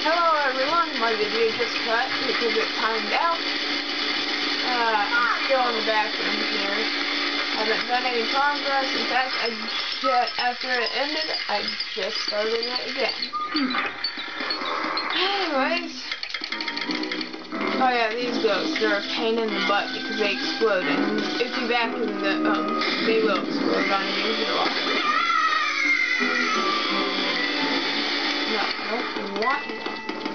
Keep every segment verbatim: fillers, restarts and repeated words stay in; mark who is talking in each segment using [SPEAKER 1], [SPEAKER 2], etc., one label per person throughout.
[SPEAKER 1] Hello everyone, my video just cut because it timed out. Uh, I'm still in the bathroom here. Haven't done any progress. In fact, I just, after it ended, I just started it again. Anyways. Oh yeah, these ghosts, they're a pain in the butt because they explode. And if you vacuum them, um, they will explode on you. No, I don't want you.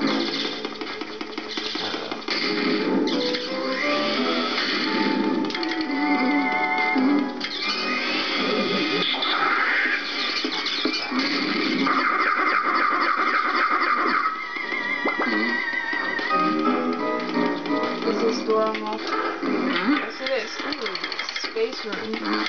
[SPEAKER 1] Is this door unlocked? Yes, it is. Ooh, space room.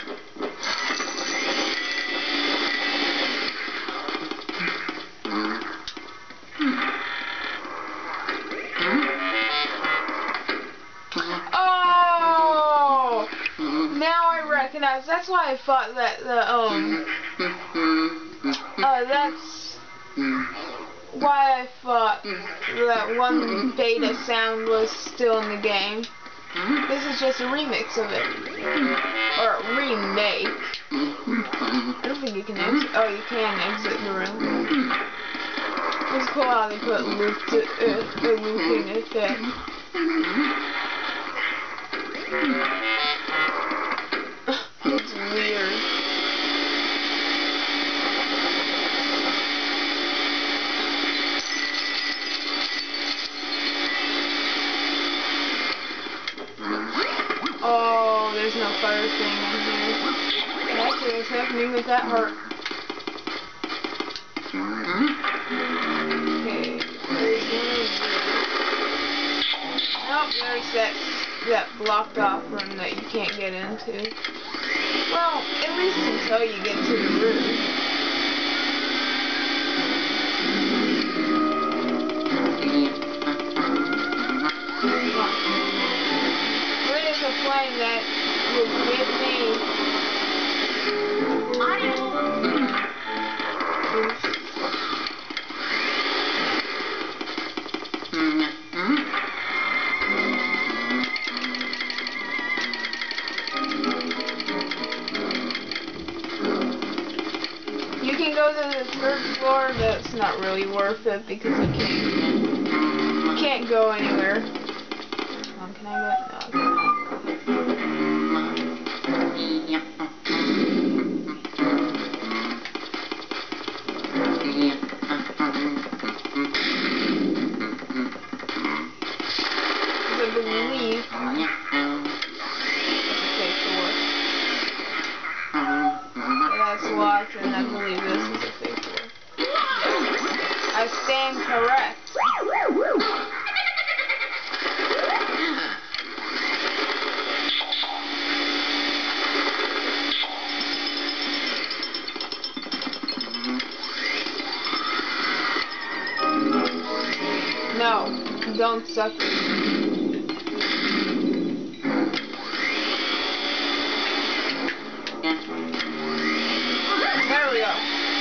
[SPEAKER 1] Oh! Now I recognize. That's why I thought that the um. Uh, that's why I thought that one beta sound was still in the game. This is just a remix of it. Or a remake. I don't think you can exit. Oh, you can exit the room. It's cool how they put loop to, uh, a looping effect. It's weird. Oh, there's no fire thing in here. Actually, what's happening with that heart? Okay, there's Nope, there's that, that blocked off room that you can't get into. Well, at least until you get to the room. Where is a flame that will give me You can go to the third floor, but it's not really worth it because you can't, you can't go anywhere. Um, can I go? No, I believe that's locked, and I believe this is a fake door. I stand correct. No, don't suck it. There we go.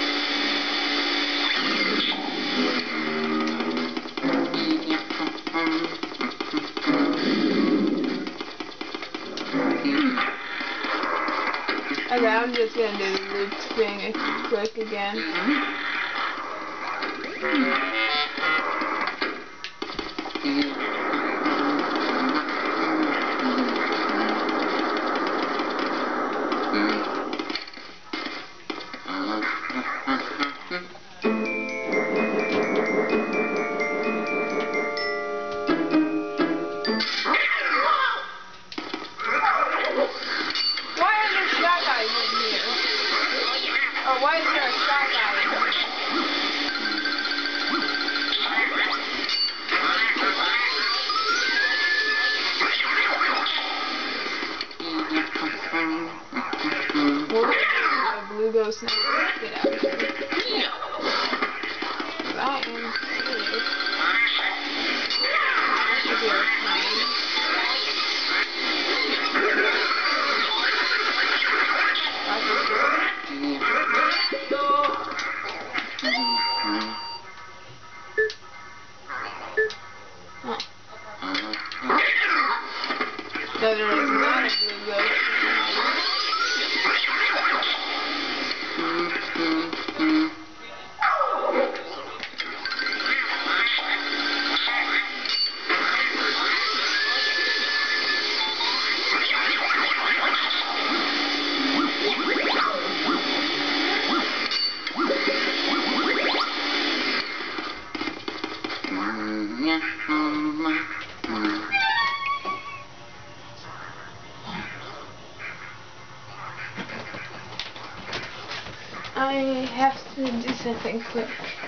[SPEAKER 1] Okay, I'm just gonna do the loop thing quick again. Or why is there a sky guy in here? Well, a blue ghost now. Get out of here. I am serious. If you're playing. I have to do something quick.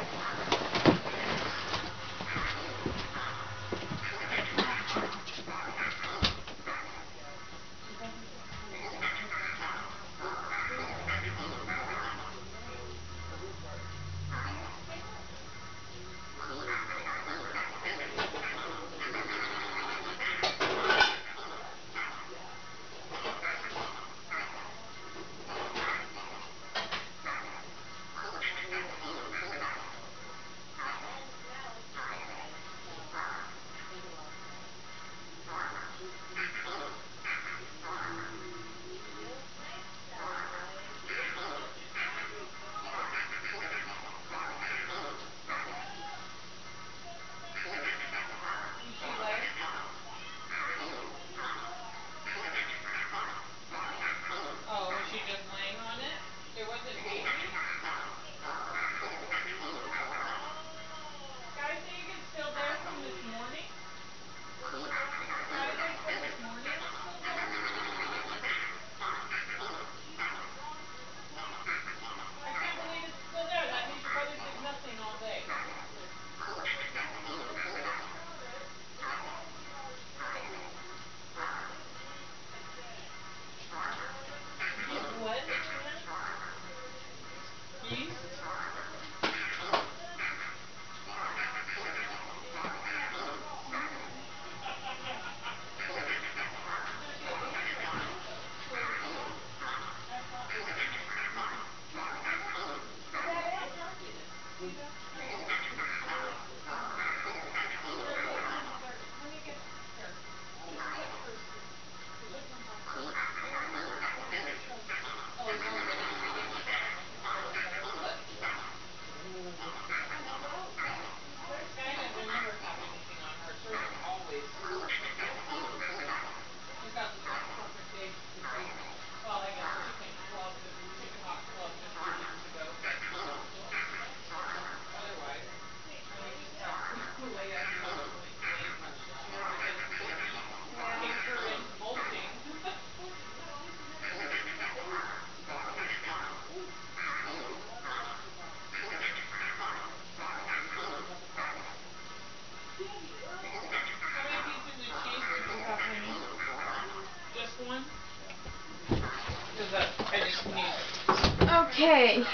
[SPEAKER 1] Okay,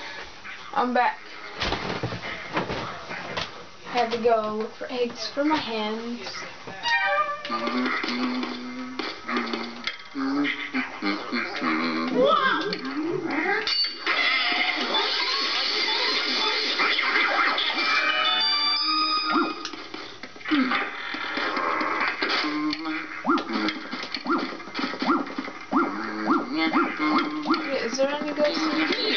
[SPEAKER 1] I'm back. Had to go look for eggs for my hens. Is there any ghosts in here?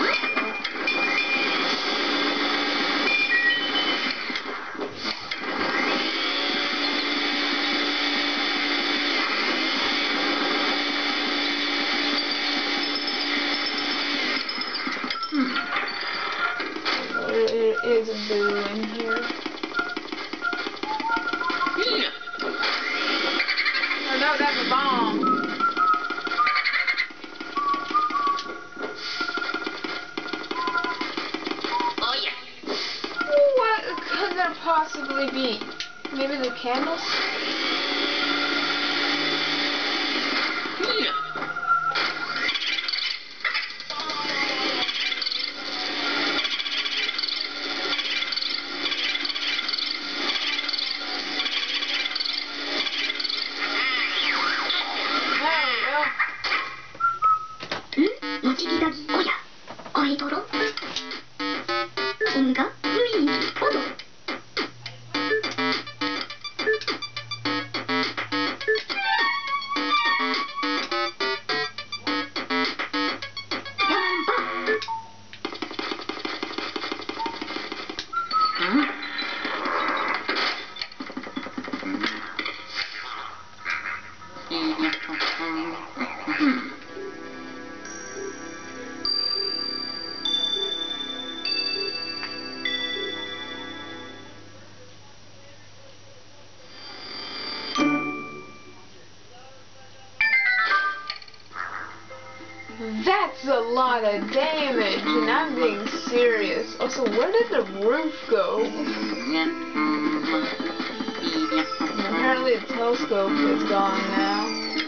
[SPEAKER 1] There is a boo in here. Oh no, that's a bomb. Possibly be maybe the candles. That's a lot of damage, and I'm being serious. Also, where did the roof go? Apparently the telescope is gone now.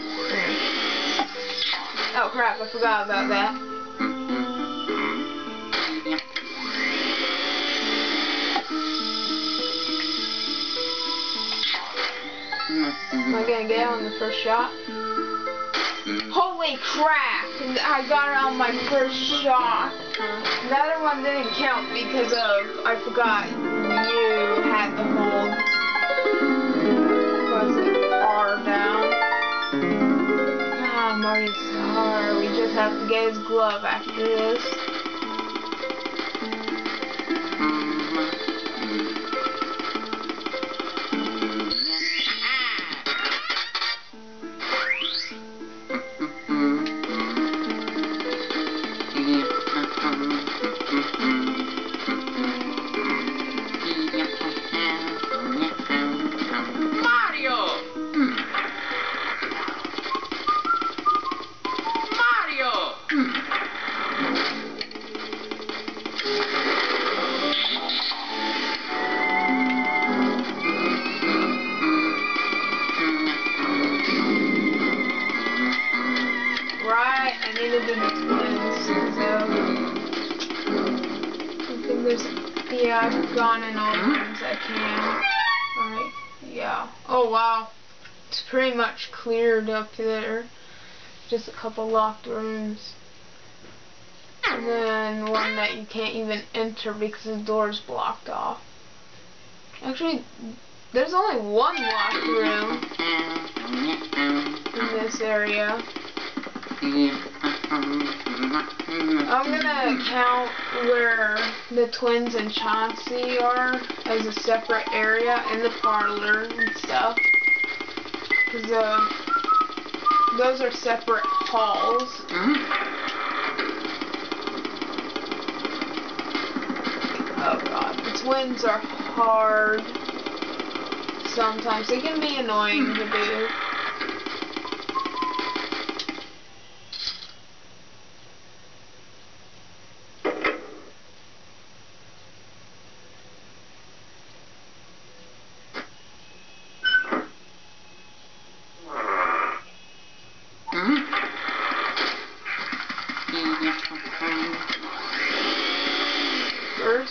[SPEAKER 1] Oh crap, I forgot about that. Am I gonna get on the first shot? Holy crap! I got it on my first shot. The other one didn't count because of, I forgot you had to hold, was it R down? Ah, Marty Star. We just have to get his glove after this. I needed the twins, so I think there's, yeah, I've gone in all the ones I can. Alright, yeah. Oh wow, it's pretty much cleared up there. Just a couple locked rooms. And then one that you can't even enter because the door's blocked off. Actually, there's only one locked room in this area. I'm gonna count where the twins and Chauncey are as a separate area in the parlor and stuff. Because uh, those are separate halls. Oh god, the twins are hard sometimes. They can be annoying to do. First,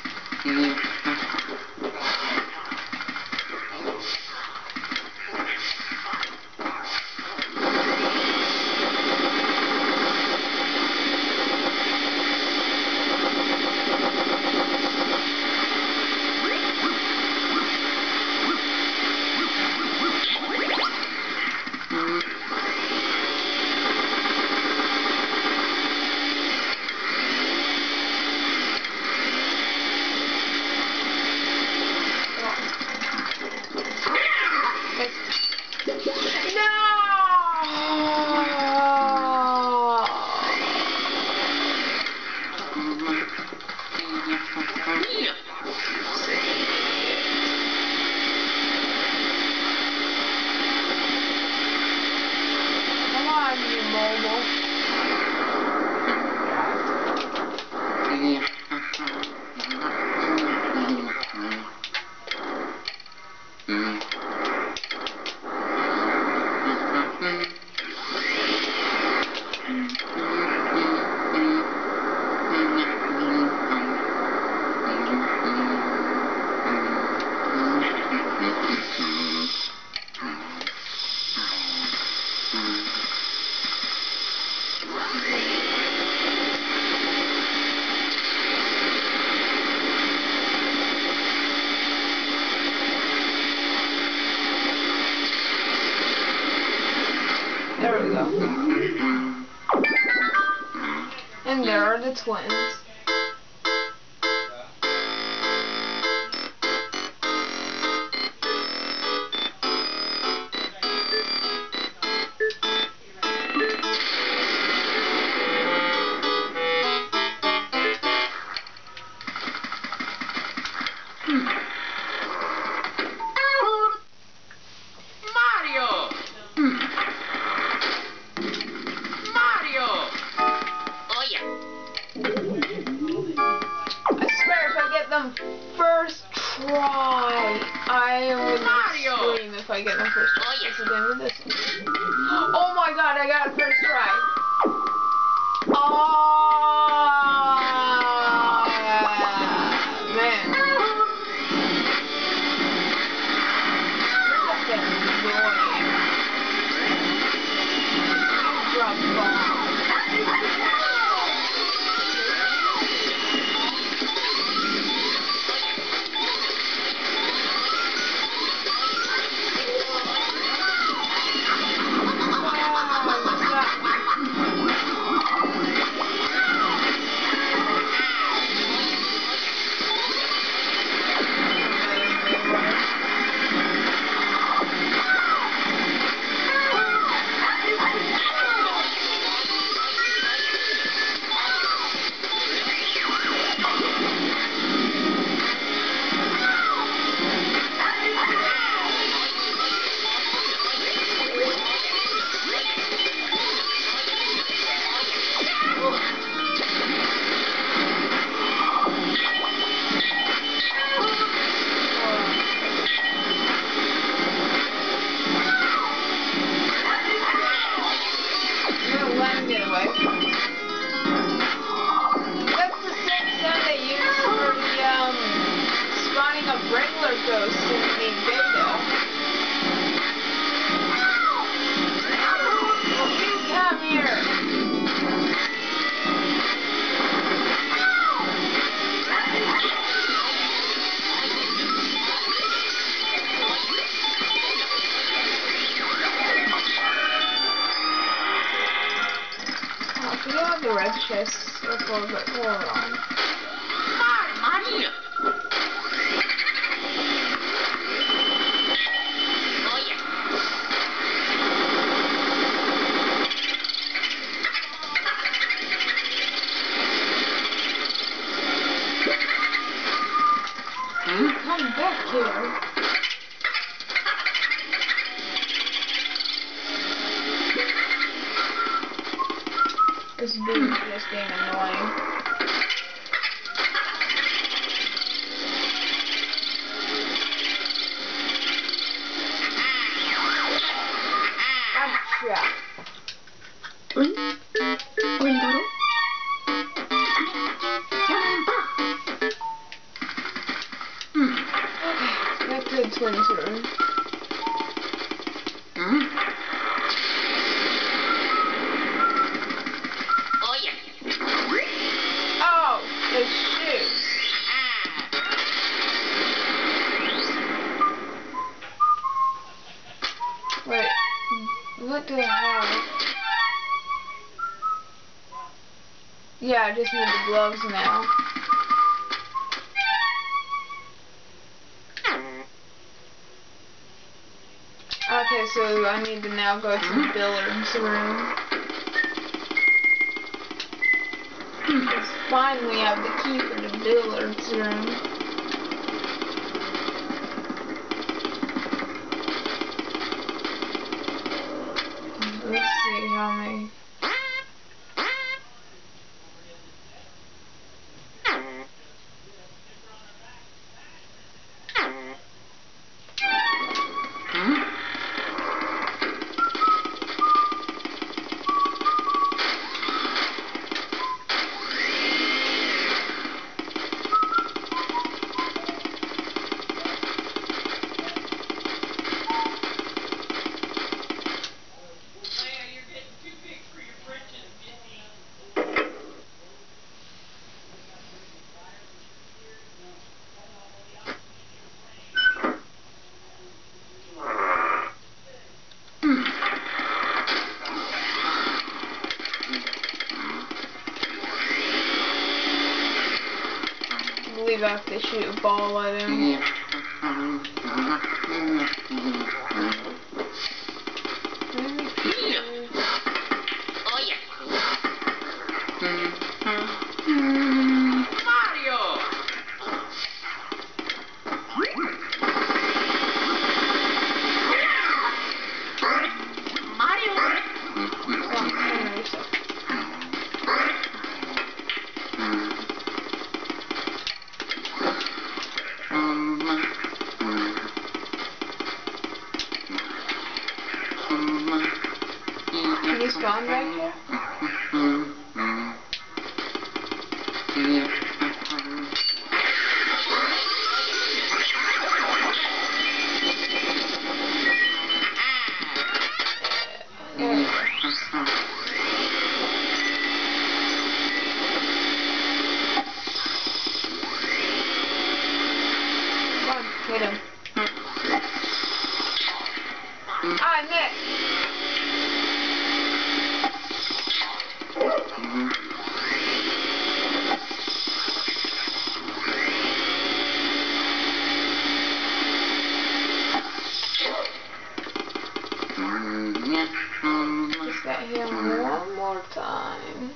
[SPEAKER 1] there we go. And there are the twins.
[SPEAKER 2] Mario!
[SPEAKER 1] try. I would scream if I get my first try. What's the name of this one? Oh my god, I got a first try. Oh, man. That's annoying. Drop bomb. Regular ghost in the beta. Please come here. Oh, I forgot the red chest circle, but hold on.
[SPEAKER 2] Mario.
[SPEAKER 1] Come back here. This dude's just being annoying. Gotcha.
[SPEAKER 2] Oi? Oi, Doro?
[SPEAKER 1] Back to the twins room.
[SPEAKER 2] Hmm? Oh yeah.
[SPEAKER 1] Oh, the shoes. Wait, what do I have? Yeah, I just need the gloves now. Okay, so I need to now go to the billiards room. Because finally I have the key for the billiards room. Let's see how many. I believe I have to shoot a ball at him.
[SPEAKER 2] Oh yeah. Mario. Mario. Um,
[SPEAKER 1] Sean back here? Hit him. Ah, Nick! Just got him one more time.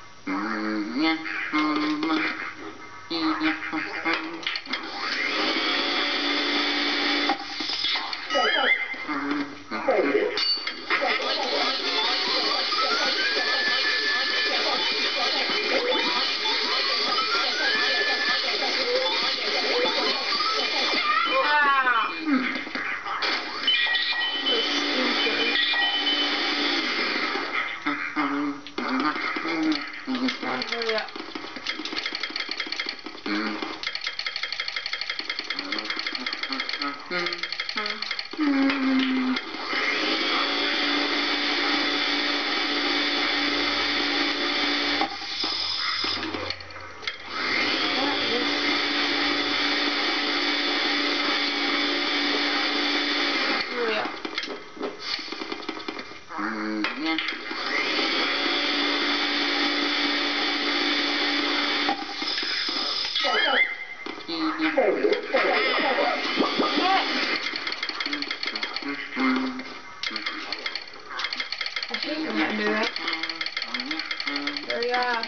[SPEAKER 1] Hurry up. Hurry up. I hate when I do that. Hurry up.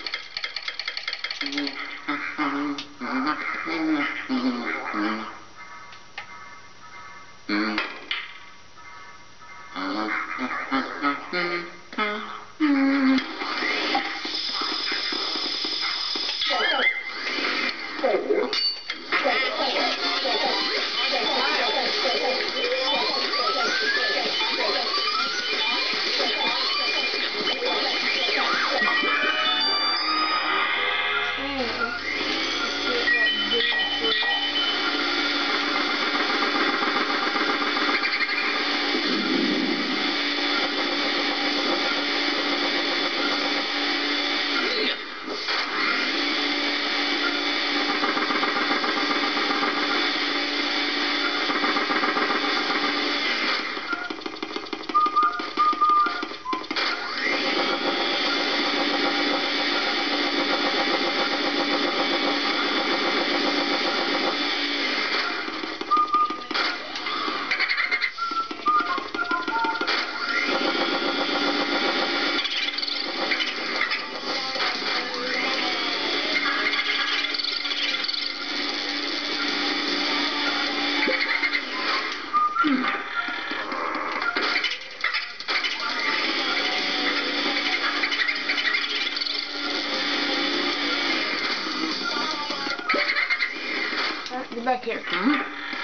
[SPEAKER 1] Get back here.
[SPEAKER 2] Hmm?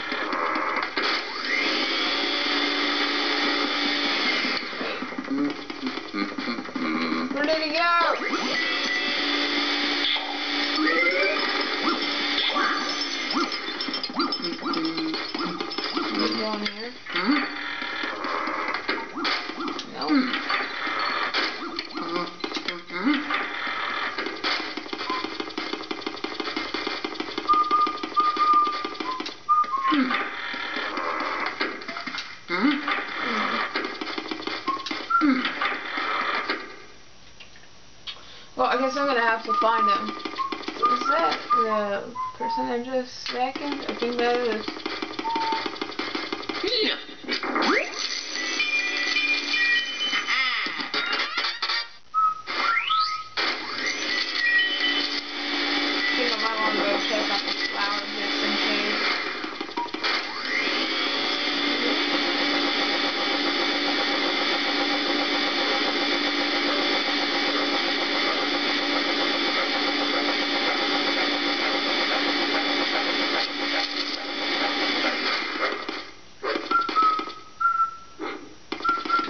[SPEAKER 1] Where did he go? Is he down here?
[SPEAKER 2] Hmm?
[SPEAKER 1] No. Well, I guess I'm gonna have to find him. Is that the person I just second? I think that is. I think I might want to go check out the flower just in case.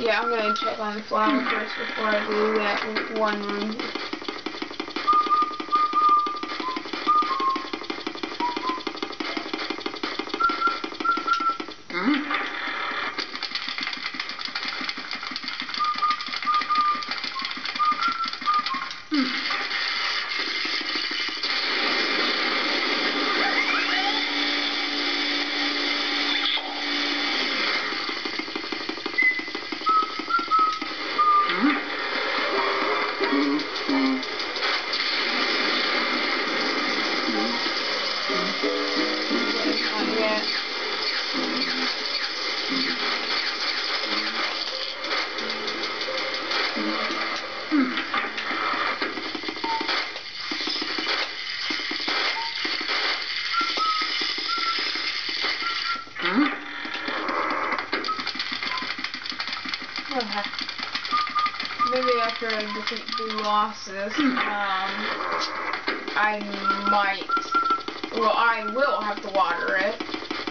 [SPEAKER 1] Yeah, I'm gonna check on the flower first before I do that one room. Maybe after I defeat the bosses, um, I might, well, I will have to water it.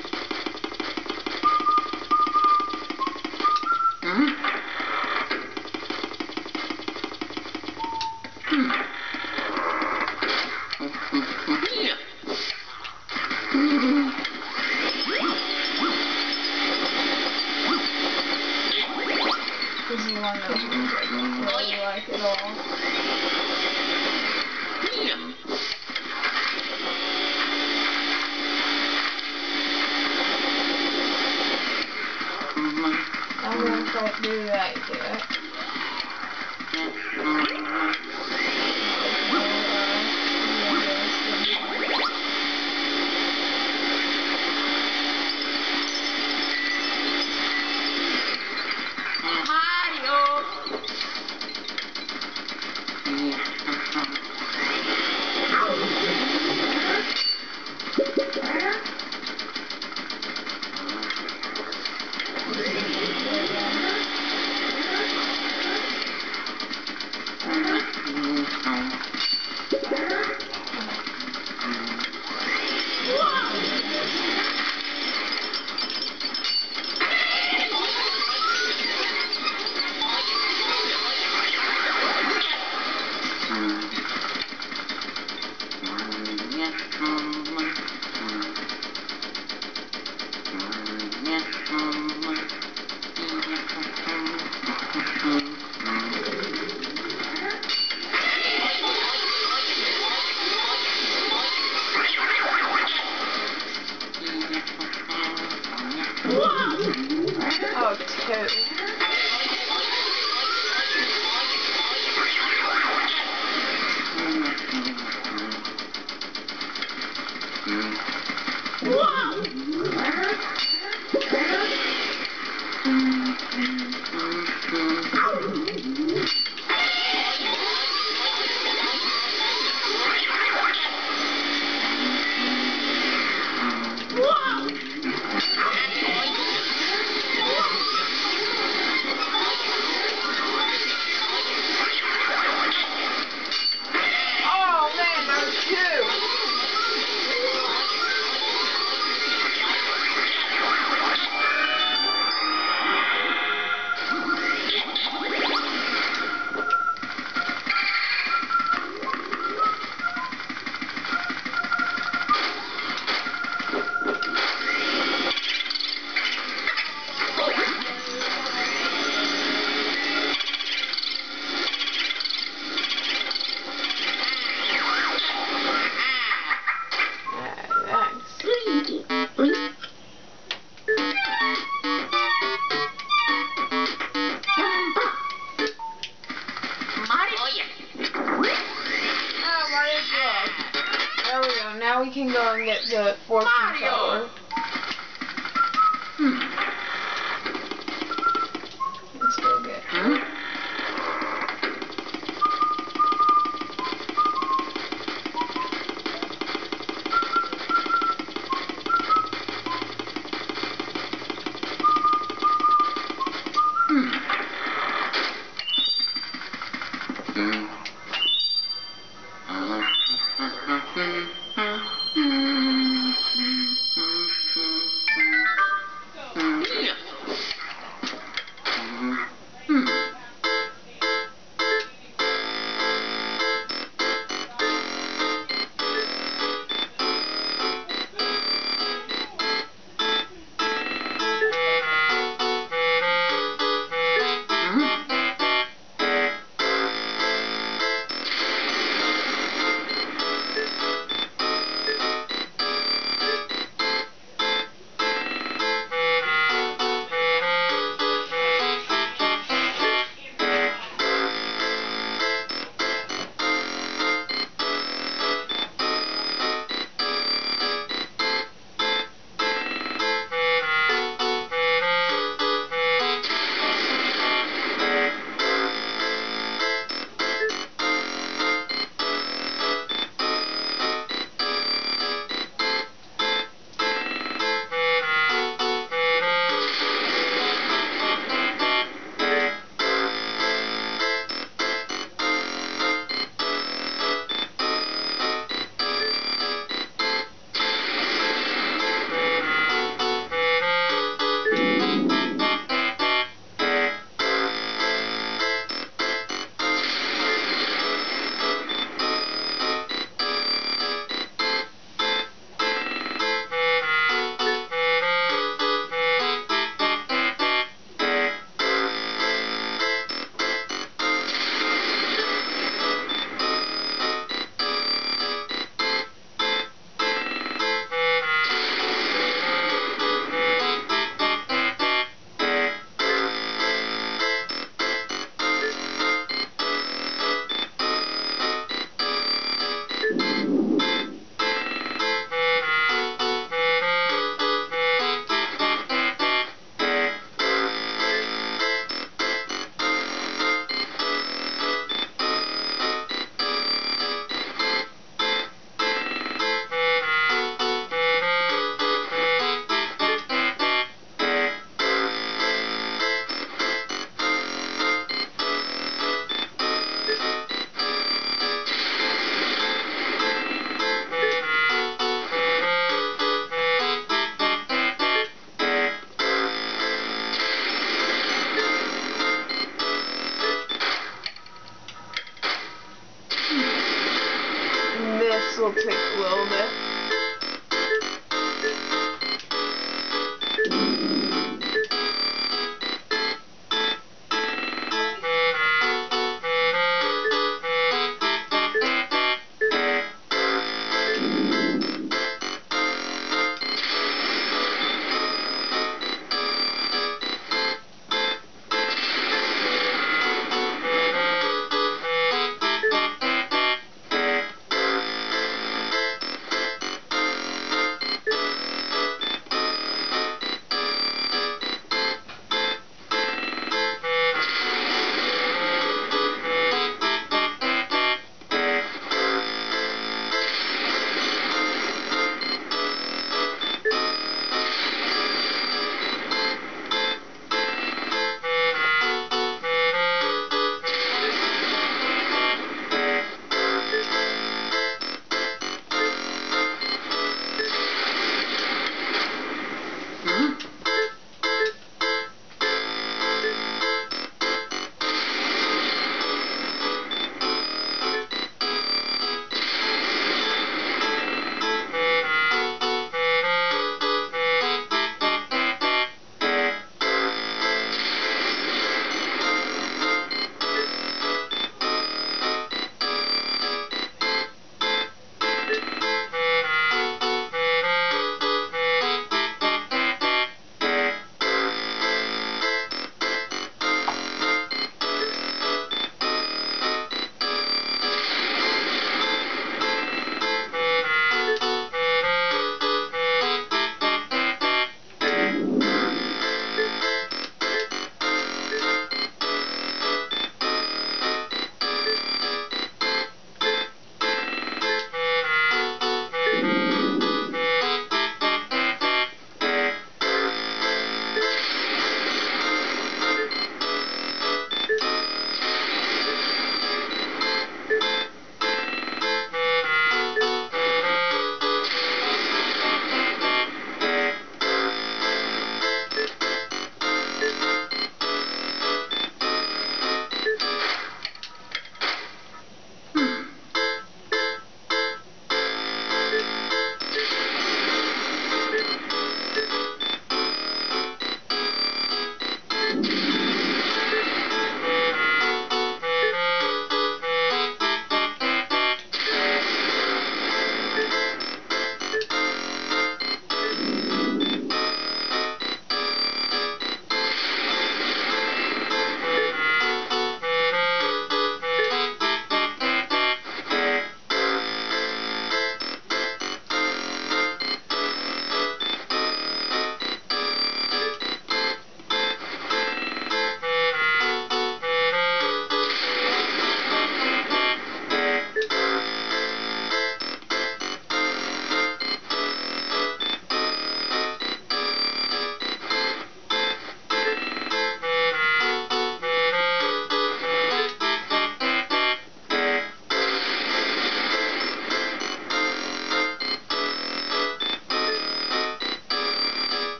[SPEAKER 1] This is one of those ones I don't really like at all. I won't quite do that yet. Oh, two. Now we can go and get the fortune teller. Hmm. Let's go get her. Hmm.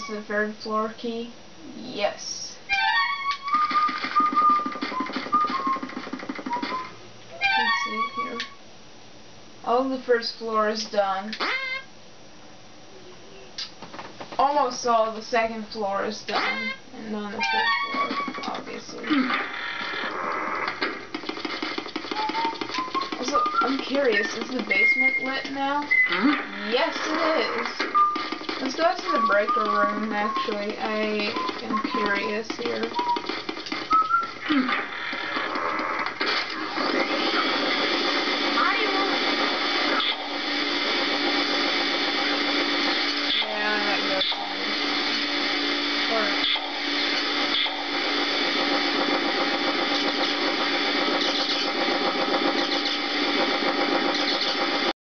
[SPEAKER 1] this the third floor key? Yes. Let's see here. All the first floor is done. Almost all the second floor is done, and none of the third floor, obviously. Also, I'm curious, is the basement lit now? Yes, it is. Let's go to the breaker room, actually. I am curious here.